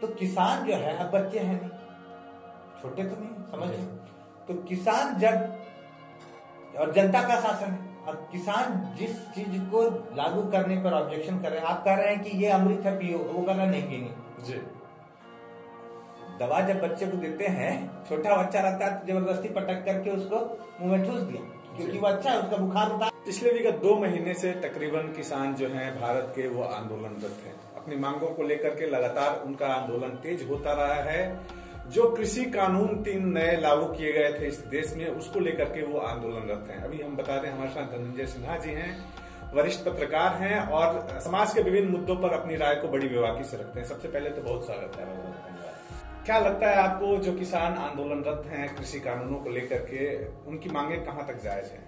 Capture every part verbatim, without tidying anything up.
तो किसान जो है, अब बच्चे हैं नहीं, छोटे तो नहीं, समझ रहे, तो किसान जब, और जनता का शासन है, और किसान जिस चीज को लागू करने पर ऑब्जेक्शन कर रहे हैं, आप कह रहे हैं कि ये अमृत है पियो, वो कह रहा नहीं पिएंगे जी। दवा जब बच्चे को देते हैं, छोटा बच्चा रहता है तो जबरदस्ती पटक करके उसको मुंह में ठूस दिया, क्योंकि वो अच्छा है, उसका बुखार उतार। पिछले विगत दो महीने से तकरीबन किसान जो हैं भारत के वो आंदोलनरत हैं। अपनी मांगों को लेकर के लगातार उनका आंदोलन तेज होता रहा है। जो कृषि कानून तीन नए लागू किए गए थे इस देश में, उसको लेकर के वो आंदोलनरत हैं। अभी हम बता दें, हमारे साथ धनंजय सिन्हा जी हैं, वरिष्ठ पत्रकार हैं और समाज के विभिन्न मुद्दों पर अपनी राय को बड़ी बेबाकी से रखते हैं। सबसे पहले तो बहुत स्वागत है। क्या लगता है आपको, जो किसान आंदोलनरत हैं कृषि कानूनों को लेकर के, उनकी मांगे कहां तक जायज हैं?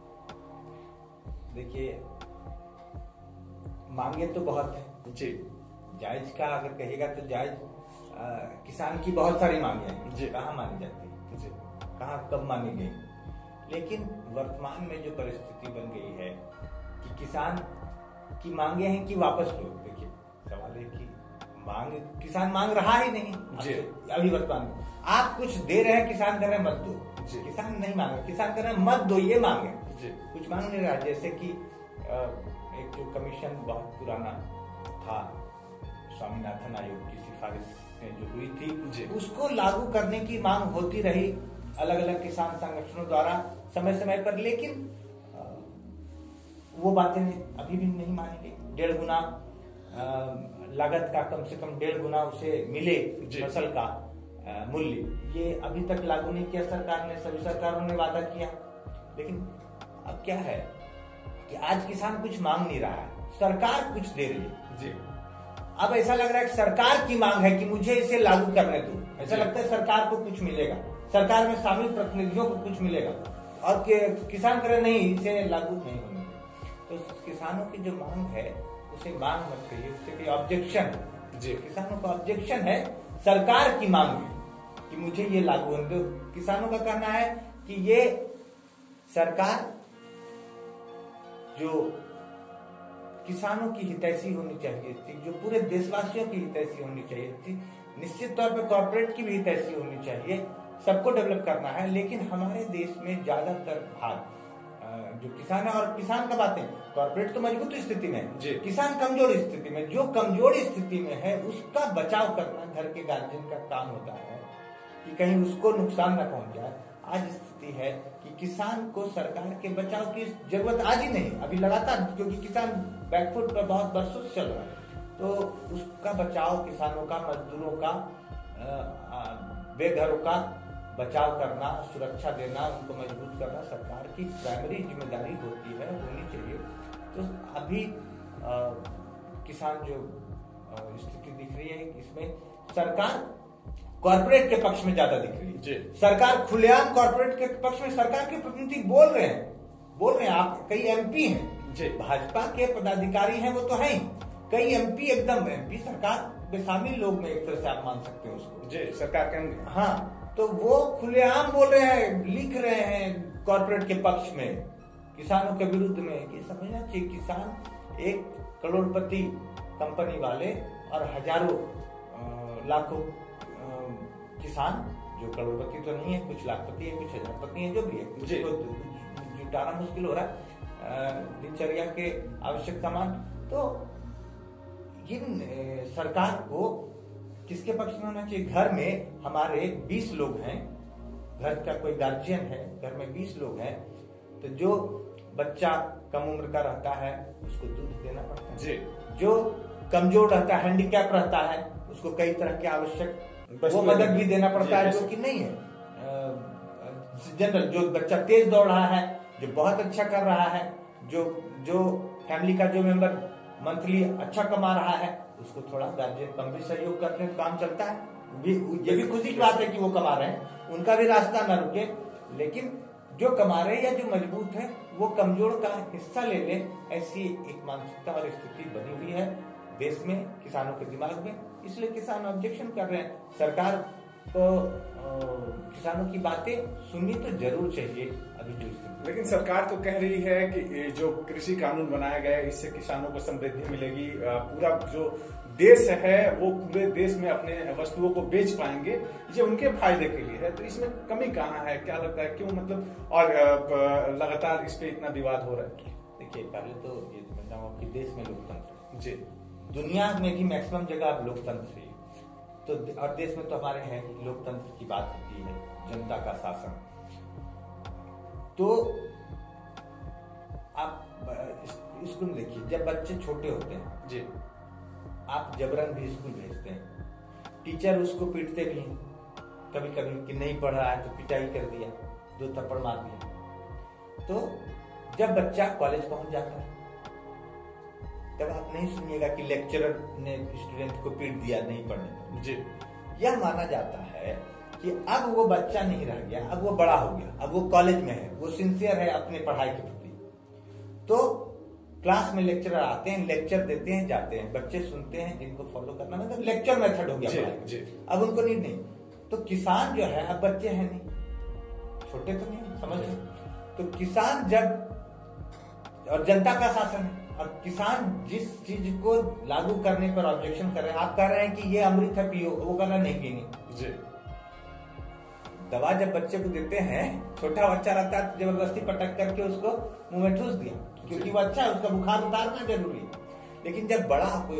देखिए, मांगे तो बहुत है जी। जायज का अगर कहेगा तो जायज, आ, किसान की बहुत सारी मांगे हैं जी। कहाँ मानी जाती है जी, कहाँ कब मानी गई। लेकिन वर्तमान में जो परिस्थिति बन गई है कि किसान की मांगे हैं कि वापस लो। देखिए, सवाल है कि मांग, किसान मांग रहा ही नहीं जी। अभी वर्तमान में आप कुछ दे रहे हैं, किसान कर रहे हैं मत दो जी। किसान नहीं मांग रहे, किसान कर रहे हैं मत दो, ये मांगे जी। कुछ मांग नहीं रहा। जैसे कि एक जो कमीशन बहुत पुराना था, स्वामीनाथन आयोग की सिफारिश जो हुई थी जी, उसको लागू करने की मांग होती रही अलग अलग किसान संगठनों द्वारा समय समय पर, लेकिन वो बातें अभी भी नहीं मानी गई। डेढ़ गुना लागत का, कम से कम डेढ़ गुना उसे मिले फसल का मूल्य, ये अभी तक लागू नहीं किया सरकार ने। सभी सरकारों ने वादा किया, लेकिन अब क्या है कि आज किसान कुछ मांग नहीं रहा है, सरकार कुछ दे रही है जी। अब ऐसा लग रहा है कि सरकार की मांग है कि मुझे इसे लागू करने दो। ऐसा लगता है सरकार को कुछ मिलेगा, सरकार में शामिल प्रतिनिधियों को कुछ मिलेगा, और किसान करे नहीं, इसे लागू नहीं होने। तो किसानों की जो मांग है उसे मांग मत कहिए, उससे कोई ऑब्जेक्शन जी। किसानों का ऑब्जेक्शन है सरकार की मांग है कि मुझे ये लागू होने दो। किसानों का कहना है कि ये सरकार जो किसानों की हितैषी होनी चाहिए थी, जो पूरे देशवासियों की हितैषी होनी चाहिए थी, निश्चित तौर पर कॉर्पोरेट की भी हितैषी होनी चाहिए, सबको डेवलप करना है। लेकिन हमारे देश में ज्यादातर भाग जो किसान है, और किसान का बात है, कॉर्पोरेट तो मजबूत स्थिति में, किसान कमजोर स्थिति में। जो कमजोर स्थिति में है उसका बचाव करना घर के गार्जियन का काम होता है कि कहीं उसको नुकसान न पहुंच जाए। आज स्थिति है कि किसान को सरकार के बचाव की जरूरत आज ही नहीं, अभी लगातार, क्योंकि किसान बैकफुट पर बहुत बरसों से चल रहा है, तो उसका बचाव, किसानों का, मजदूरों का, बेघरों का बचाव करना, सुरक्षा देना, उनको मजबूत करना सरकार की प्राइमरी जिम्मेदारी होती है, होनी चाहिए। तो अभी आ, किसान जो स्थिति दिख रही है, इसमें सरकार कॉर्पोरेट के पक्ष में ज्यादा दिख रही है जी। सरकार खुलेआम कॉर्पोरेट के पक्ष में, सरकार के प्रतिनिधि बोल रहे हैं बोल रहे हैं आप कई एमपी हैं जी, भाजपा के पदाधिकारी हैं, वो तो हैं, कई एमपी, एकदम एमपी सरकार में शामिल लोग में एक तरह से आप मान सकते हैं उसको जी, सरकार के। हाँ, तो वो खुलेआम बोल रहे हैं, लिख रहे हैं कॉर्पोरेट के पक्ष में, किसानों के विरुद्ध में। ये समझना चाहिए, किसान एक करोड़पति कंपनी वाले और हजारों लाखों किसान, जो करोड़पति तो नहीं है, कुछ लाखपति है, कुछ हजारपति है, जो भी है, मुझे जुटाना मुश्किल हो रहा है दिनचर्या के आवश्यक सामान। तो इन सरकार को किसके पक्ष में होना चाहिए? घर में हमारे बीस लोग हैं, घर का कोई गार्जियन है, घर में बीस लोग हैं, तो जो बच्चा कम उम्र का रहता है उसको दूध देना पड़ता है जी। जो कमजोर रहता है, हैंडीकैप रहता है, उसको कई तरह के आवश्यक वो मदद भी देना पड़ता है, जो कि नहीं है जनरल। जो बच्चा तेज दौड़ रहा है, जो बहुत अच्छा कर रहा है, जो जो फैमिली का जो मेंबर मंथली अच्छा कमा रहा है, उसको थोड़ा गार्जियन कम भी सहयोग करते हैं तो काम चलता है। ये भी खुशी की बात है कि वो कमा रहे हैं, उनका भी रास्ता न रुके। लेकिन जो कमा रहे हैं या जो मजबूत है, वो कमजोर का हिस्सा ले ले, ऐसी एक मानसिकता और स्थिति बनी हुई है देश में, किसानों के दिमाग में। इसलिए किसान ऑब्जेक्शन कर रहे हैं। सरकार को किसानों की बातें सुननी तो जरूर चाहिए अभी जो स्थिति। लेकिन सरकार तो कह रही है कि जो कृषि कानून बनाया गया है, इससे किसानों को समृद्धि मिलेगी, पूरा जो देश है वो पूरे देश में अपने वस्तुओं को बेच पाएंगे, ये उनके फायदे के लिए है। तो इसमें कमी कहाँ है, क्या लगता है, क्यों मतलब और लगातार इस पे इतना विवाद हो रहा है? देखिए, पहले तो ये समझना होगा कि देश में लोकतंत्र जी, दुनिया में भी मैक्सिमम जगह अब लोकतंत्र है, तो और देश में तो हमारे है लोकतंत्र की बात होती है, जनता का शासन। तो आप स्कूल देखिए, जब बच्चे छोटे होते हैं जी, आप जबरन भी स्कूल भेजते हैं, टीचर उसको पीटते भी हैं कभी कभी कि नहीं पढ़ रहा है तो पिटाई कर दिया, दो थप्पड़ मार दिया। तो जब बच्चा कॉलेज पहुंच जाता है तब आप नहीं सुनिएगा कि लेक्चरर ने स्टूडेंट को पीट दिया नहीं पढ़ने पर। जी, यह माना जाता है कि अब वो बच्चा नहीं रह गया, अब वो बड़ा हो गया, अब वो कॉलेज में है, वो सिंसियर है अपने पढ़ाई के प्रति। तो क्लास में लेक्चरर आते हैं, लेक्चर देते हैं, जाते हैं, बच्चे सुनते हैं, जिनको फॉलो करना मतलब लेक्चर मेथड हो गया पढ़ाई। जी, अब उनको नीड नहीं। तो किसान जो है, अब बच्चे हैं नहीं, छोटे तो नहीं, समझ। तो किसान जब, और जनता का शासन है, और किसान जिस चीज को लागू करने पर ऑब्जेक्शन कर रहे हैं, आप कह रहे हैं कि ये अमृत है पियो, वो कह रहा नहीं पिएंगे। जी, दवा जब बच्चे को देते हैं, छोटा बच्चा रहता है, जबरदस्ती पटक करके उसको मुंह में ठूस दिया क्योंकि वो अच्छा है, उसका बुखार उतारना जरूरी है। लेकिन जब बड़ा कोई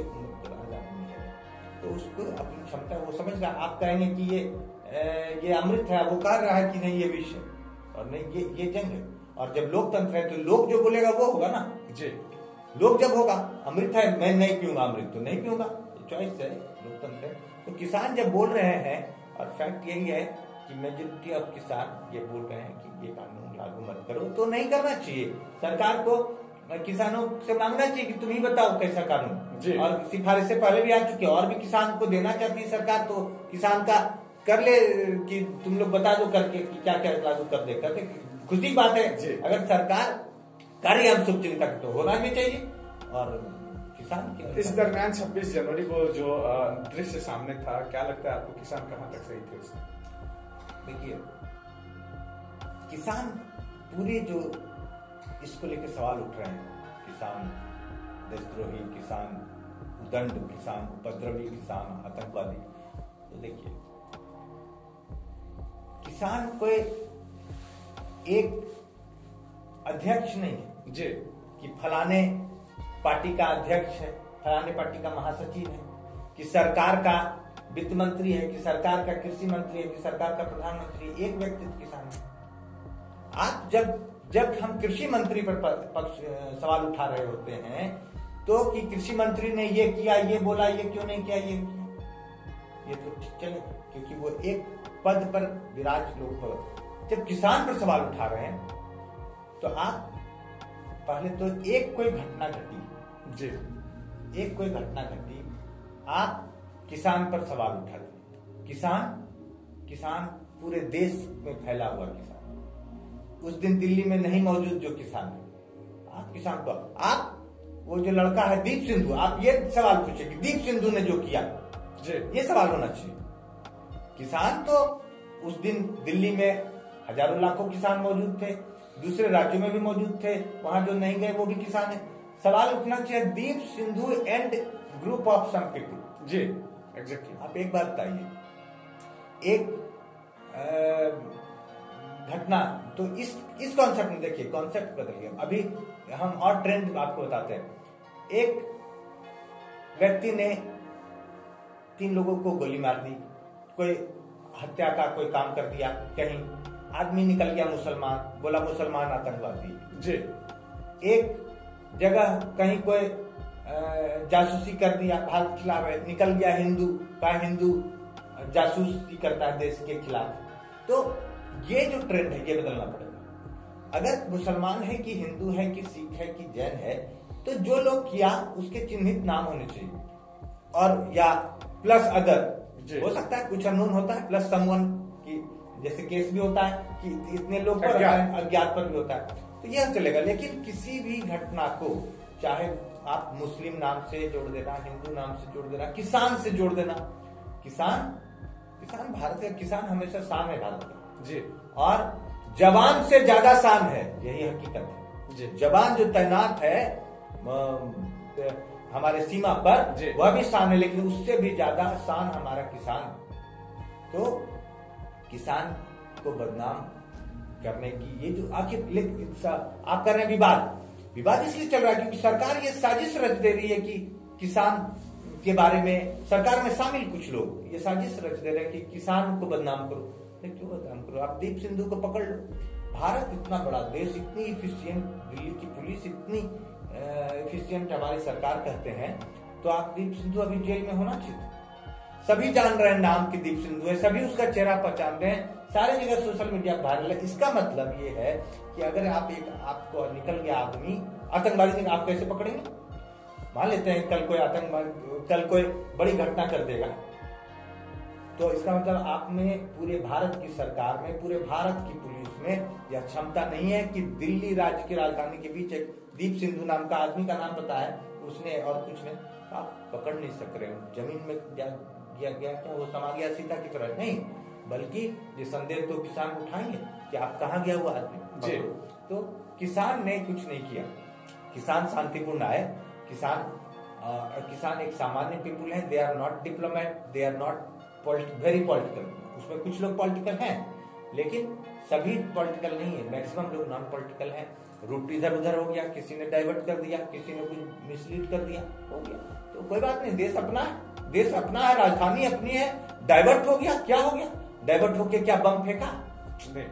तो उसको अपनी क्षमता, वो समझ रहा, आप कहेंगे कि ये ये अमृत है, वो कह रहा है कि नहीं ये विष है, और नहीं ये ये जंग है। और जब लोकतंत्र है तो लोग जो बोलेगा वो होगा ना। जी, लोग जब होगा, अमृत है मैं नहीं पीऊंगा, अमृत तो नहीं पीऊंगा, चॉइस है, लोकतंत्र है। तो किसान जब बोल रहे हैं, और फैक्ट यही है कि मेजोरिटी ऑफ किसान ये बोल रहे हैं कि ये कानून लागू मत करो, तो नहीं करना चाहिए। सरकार को किसानों से मांगना चाहिए कि तुम ही बताओ कैसा कानून, और सिफारिश से पहले भी आ चुके, और भी किसान को देना चाहती है सरकार, तो किसान का कर ले कि तुम लोग बता दो करके कि क्या क्या लागू कर दे, करते खुशी बात है। अगर सरकार कार्य हम शुभ चिंतक तो होना भी चाहिए। और किसान के इस दरमियान छब्बीस जनवरी को जो दृश्य सामने था, क्या लगता है आपको, किसान कहाँ तक सही थे उसमें? देखिए, किसान पूरे जो इसको लेकर सवाल उठ रहे हैं, किसान देशद्रोही, किसान उदंड, किसान उपद्रवी, किसान आतंकवादी, तो देखिए किसान कोई एक अध्यक्ष नहीं है जी कि फलाने पार्टी का अध्यक्ष है, फलाने पार्टी का महासचिव है, कि सरकार का वित्त मंत्री है, कि सरकार का कृषि मंत्री है, कि सरकार का प्रधानमंत्री है। एक व्यक्ति किसान है। आप जब जब हम कृषि मंत्री पर पक्ष सवाल उठा रहे होते हैं तो कि कृषि मंत्री ने ये किया, ये बोला, ये क्यों नहीं किया, ये किया, ये तो ठीक चलेगा क्योंकि वो एक पद पर विराज लोग पर। जब किसान पर सवाल उठा रहे हैं तो आप पहले तो एक कोई घटना घटी जी, एक कोई घटना घटी, आप किसान पर सवाल उठा रहे। किसान किसान पूरे देश में फैला हुआ किसान, उस दिन दिल्ली में नहीं मौजूद जो किसान है, आप किसान को, आप वो जो लड़का है दीप सिंधु, आप ये सवाल पूछे कि दीप सिंधु ने जो किया, ये सवाल होना चाहिए। किसान तो उस दिन दिल्ली में हजारों लाखों किसान मौजूद थे, दूसरे राज्यों में भी मौजूद थे, वहां जो नहीं गए वो भी किसान है। सवाल उठना चाहिए Deep Sindhu and group of some people. जी एग्जैक्टली। आप एक बात बताइए, एक घटना, तो इस इस कॉन्सेप्ट में देखिए, कॉन्सेप्ट बदल गया। अभी हम और ट्रेंड आपको बताते हैं। एक व्यक्ति ने तीन लोगों को गोली मार दी, कोई हत्या का कोई काम कर दिया, कहीं आदमी निकल गया मुसलमान, बोला मुसलमान आतंकवादी। जी, एक जगह कहीं कोई जासूसी कर दिया, भारत के खिलाफ है, निकल गया हिंदू, कहा हिंदू जासूसी करता है देश के खिलाफ। तो ये जो ट्रेंड है ये बदलना पड़ेगा। अगर मुसलमान है कि हिंदू है कि सिख है कि जैन है, तो जो लोग किया उसके चिन्हित नाम होने चाहिए, और या प्लस अदर हो सकता है, कुछ अननोन होता है, प्लस समवन की जैसे केस भी होता है कि इतने लोग पर अज्ञात पर भी होता है, तो यह चलेगा। लेकिन किसी भी घटना को चाहे आप मुस्लिम नाम से जोड़ देना, हिंदू नाम से जोड़ देना, किसान से जोड़ देना, किसान किसान भारत का किसान हमेशा शान है भारत का जी, और जवान से ज्यादा शान है, यही हकीकत है। जवान जो तैनात है हमारे सीमा पर, वह भी शान है, लेकिन उससे भी ज्यादा शान हमारा किसान। तो किसान को बदनाम करने की ये जो आखिर आप कर रहे हैं विवाद, विवाद इसलिए चल रहा है क्योंकि सरकार ये साजिश रच दे रही है कि किसान के बारे में, सरकार में शामिल कुछ लोग ये साजिश रच दे रहे हैं कि किसान को बदनाम करो। क्यों बदनाम करो? आप दीप सिंधु को पकड़ लो। भारत इतना बड़ा देश, इतनी इफिशियंट, दिल्ली की पुलिस इतनी इफिशियंट हमारी सरकार कहते हैं, तो आप दीप सिंधु अभी जेल में होना चाहिए। सभी जान रहे हैं नाम की दीप सिंधु है, सभी उसका चेहरा पहचान रहे हैं, सारे जगह सोशल मीडिया वायरल है। इसका मतलब ये है कि अगर आप एक आपको निकल गया आदमी आतंकवादी, आप कैसे पकड़ेंगे? मान लेते हैं कल कोई आतंकवादी, कल कोई बड़ी घटना कर देगा, तो इसका मतलब आप में, पूरे भारत की सरकार में, पूरे भारत की पुलिस में यह क्षमता नहीं है कि दिल्ली राज्य की राजधानी के बीच एक दीप सिंधु नाम का आदमी का नाम पता है उसने और कुछ नहीं, आप पकड़ नहीं सक रहे हो। जमीन में गया गया, गया क्या वो समा गया सीता की तरह? नहीं, बल्कि ये संदेह तो किसान उठाएंगे कि आप कहाँ गया हुआ आदमी जी। तो किसान ने कुछ नहीं किया, किसान शांतिपूर्ण आए, किसान आ, किसान एक सामान्य पीपुल है, they are not diplomat, they are not very political. उसमें कुछ लोग पॉलिटिकल हैं, लेकिन सभी पॉलिटिकल नहीं है, मैक्सिमम लोग नॉन पॉलिटिकल हैं। रूट इधर उधर हो गया, किसी ने डाइवर्ट कर दिया, किसी ने कुछ मिसलीड कर दिया, हो गया, तो कोई बात नहीं, देश अपना है, देश अपना है, राजधानी अपनी है, डाइवर्ट हो गया, क्या हो गया? डाइवर्ट होके क्या बम फेंका? नहीं,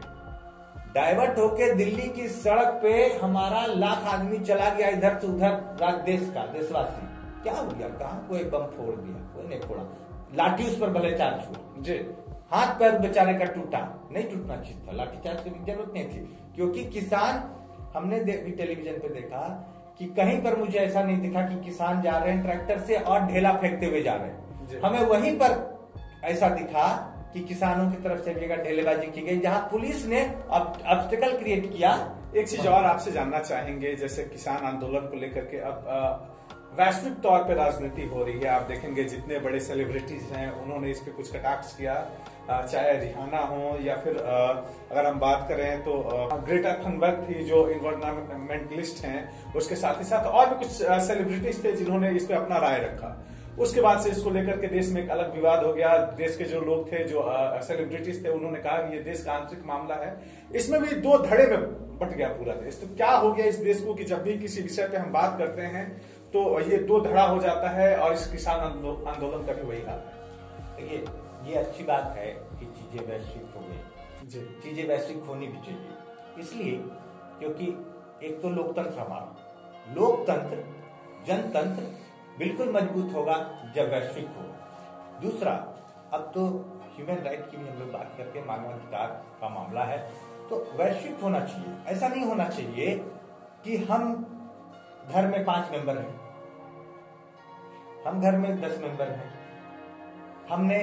डाइवर्ट होके दिल्ली की सड़क पे हमारा लाख आदमी चला गया इधर से उधर, राज देश का देशवासी, क्या हो गया? कहाँ कोई बम फोड़ दिया? कोई नहीं फोड़ा, लाठी उस पर भले चार्ज हुआ जी, हाथ पैर बेचारे का टूटा, नहीं टूटना चाहिए था, लाठी चार्ज की जरूरत नहीं थी, क्योंकि किसान, हमने भी टेलीविजन पे देखा कि कहीं पर मुझे ऐसा नहीं दिखा कि किसान जा रहे हैं ट्रैक्टर से और ढेला फेंकते हुए जा रहे हैं। हमें वहीं पर ऐसा दिखा कि किसानों की तरफ से भी ढेलेबाजी की गई, जहां पुलिस ने ऑब्स्टेकल क्रिएट किया। एक चीज और आपसे जानना चाहेंगे, जैसे किसान आंदोलन को लेकर के अब वैश्विक तौर पे राजनीति हो रही है, आप देखेंगे जितने बड़े सेलिब्रिटीज हैं उन्होंने इस पे कुछ कटाक्ष किया, चाहे रिहाना हो या फिर अगर हम बात करें तो ग्रेटा थनबर्ग थी जो इन्वायरमेंटलिस्ट हैं, उसके साथ ही साथ और भी कुछ सेलिब्रिटीज थे जिन्होंने इस पे अपना राय रखा। उसके बाद से इसको लेकर के देश में एक अलग विवाद हो गया। देश के जो लोग थे, जो सेलिब्रिटीज थे, उन्होंने कहा कि ये देश का आंतरिक मामला है, इसमें भी दो धड़े में बट गया पूरा देश। तो क्या हो गया इस देश को कि जब भी किसी विषय पे हम बात करते हैं तो ये दो धड़ा हो जाता है, और इस किसान आंदोलन का भी वही हाल है। देखिए, ये अच्छी बात है कि चीजें वैश्विक हो गई जी, चीजें वैश्विक होनी भी चाहिए, इसलिए क्योंकि एक तो लोकतंत्र, हमारा लोकतंत्र, जनतंत्र बिल्कुल मजबूत होगा जब वैश्विक होगा। दूसरा, अब तो ह्यूमन राइट की भी हम लोग बात करके, मानवाधिकार का मामला है, तो वैश्विक होना चाहिए। ऐसा नहीं होना चाहिए कि हम घर में पांच मेंबर हैं, हम घर में दस मेंबर हैं, हमने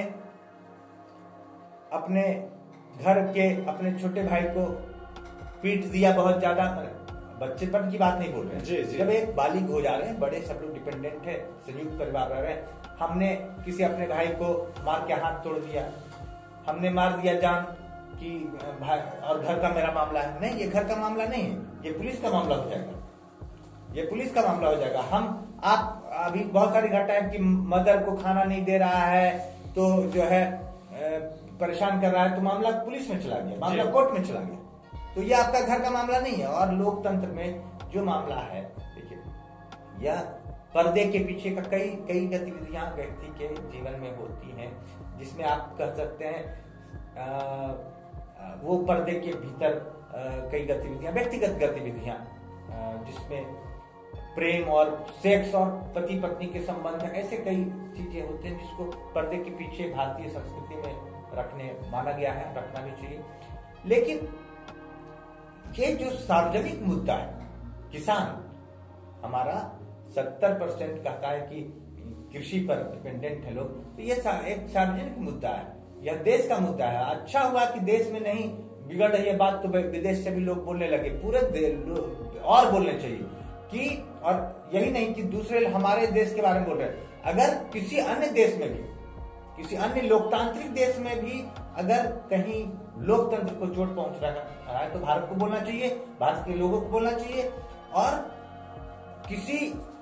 अपने घर के अपने छोटे भाई को पीट दिया बहुत ज्यादा, बच्चेपन की बात नहीं बोल रहे हैं जी, जी। जब एक बालिग हो जा रहे हैं, बड़े सब लोग डिपेंडेंट है, संयुक्त परिवार रह रहे हैं, हमने किसी अपने भाई को मार के हाथ तोड़ दिया, हमने मार दिया जान कि भाई, और घर का मेरा मामला है, नहीं, ये घर का मामला नहीं है, ये पुलिस का मामला हो जाएगा, ये पुलिस का मामला हो जाएगा। हम आप अभी बहुत सारी घटना है कि मदर को खाना नहीं दे रहा है, तो जो है परेशान कर रहा है, तो मामला पुलिस में चला गया, मामला कोर्ट में चला गया, तो ये आपका घर का मामला नहीं है। और लोकतंत्र में जो मामला है, देखिए, यह पर्दे के पीछे का कई कई गतिविधियां व्यक्ति के जीवन में होती हैं, जिसमें आप कह सकते हैं आ, वो पर्दे के भीतर कई गतिविधियां, व्यक्तिगत गतिविधियां, जिसमें प्रेम और सेक्स और पति पत्नी के संबंध, ऐसे कई चीजें होते हैं जिसको पर्दे के पीछे भारतीय संस्कृति में रखने माना गया है, रखना भी चाहिए। लेकिन ये जो सार्वजनिक मुद्दा है, किसान हमारा सत्तर परसेंट कहता है कि कृषि पर डिपेंडेंट है लोग, तो ये एक सार्वजनिक मुद्दा है, यह देश का मुद्दा है। अच्छा हुआ कि देश में नहीं बिगड़ रही है बात, तो विदेश से भी लोग बोलने लगे, पूरे और बोलने चाहिए कि, और यही नहीं कि दूसरे हमारे देश के बारे में बोल रहे हैं, अगर किसी अन्य देश में भी, किसी अन्य लोकतांत्रिक देश में भी अगर कहीं लोकतंत्र को चोट पहुंच रहा है तो भारत को बोलना चाहिए, भारत के लोगों को बोलना चाहिए। और किसी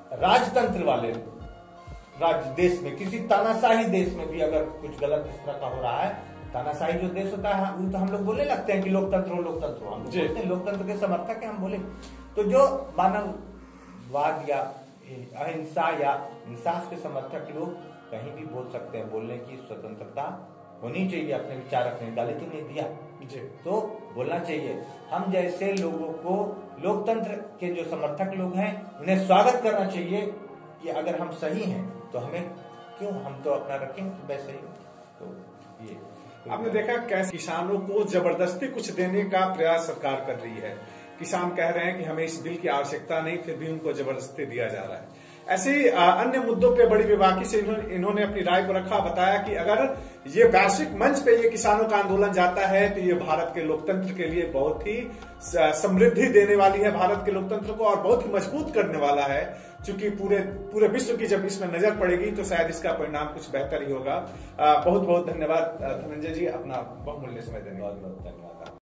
राजतंत्र वाले राज्य देश में, किसी तानाशाही देश में भी अगर कुछ गलत इस तरह का हो रहा है, तानाशाही जो देश होता है वो तो हम लोग बोलने लगते हैं कि लोकतंत्र हो लोकतंत्र हो, हम लोग बोलते हैं लोकतंत्र के समर्थक है हम बोले। तो जो मानववाद या अहिंसा या इंसाफ के समर्थक लोग कहीं भी बोल सकते हैं, बोलने की स्वतंत्रता होनी चाहिए, अपने विचार रखने, गाली तो नहीं दिया जी, तो बोलना चाहिए। हम जैसे लोगों को लोकतंत्र के जो समर्थक लोग हैं उन्हें स्वागत करना चाहिए कि अगर हम सही हैं तो हमें क्यों, हम तो अपना रखेंगे वैसे ही। तो ये आपने देखा कैसे किसानों को जबरदस्ती कुछ देने का प्रयास सरकार कर रही है। किसान कह रहे हैं कि हमें इस बिल की आवश्यकता नहीं, फिर भी उनको जबरदस्ती दिया जा रहा है। ऐसे ही अन्य मुद्दों पे बड़ी बेबाकी से इन्होंने, इन्होंने अपनी राय को रखा, बताया कि अगर ये वैश्विक मंच पे ये किसानों का आंदोलन जाता है तो ये भारत के लोकतंत्र के लिए बहुत ही समृद्धि देने वाली है, भारत के लोकतंत्र को, और बहुत ही मजबूत करने वाला है। क्योंकि पूरे पूरे विश्व की जब इसमें नजर पड़ेगी तो शायद इसका परिणाम कुछ बेहतर ही होगा। बहुत बहुत धन्यवाद धनंजय जी, अपना बहुमूल्य समय देने के लिए। बहुत बहुत धन्यवाद।